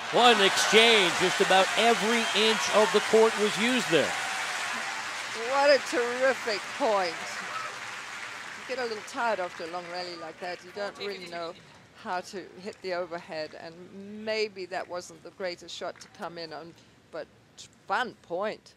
One exchange, just about every inch of the court was used there. What a terrific point. You get a little tired after a long rally like that. You don't really know how to hit the overhead, and maybe that wasn't the greatest shot to come in on, but fun point.